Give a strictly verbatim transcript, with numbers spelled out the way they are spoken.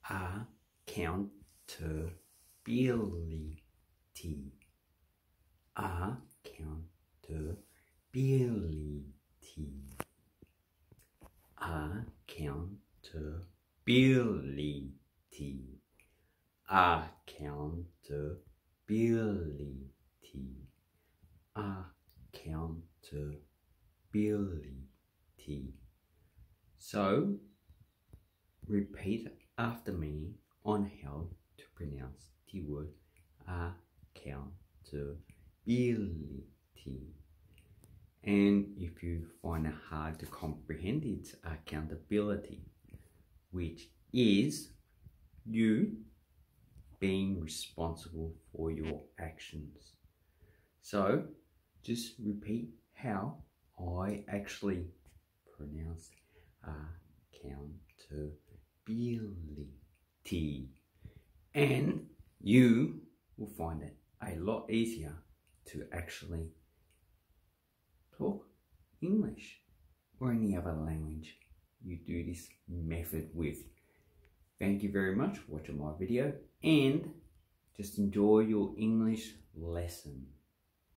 accountability, accountability, accountability, accountability, accountability. So, repeat after me on how to pronounce the word accountability. And if you find it hard to comprehend, it's accountability, which is you being responsible for your actions. So just repeat how I actually pronounce accountability, and you will find it a lot easier to actually talk English or any other language you do this method with. Thank you very much for watching my video, and just enjoy your English lesson.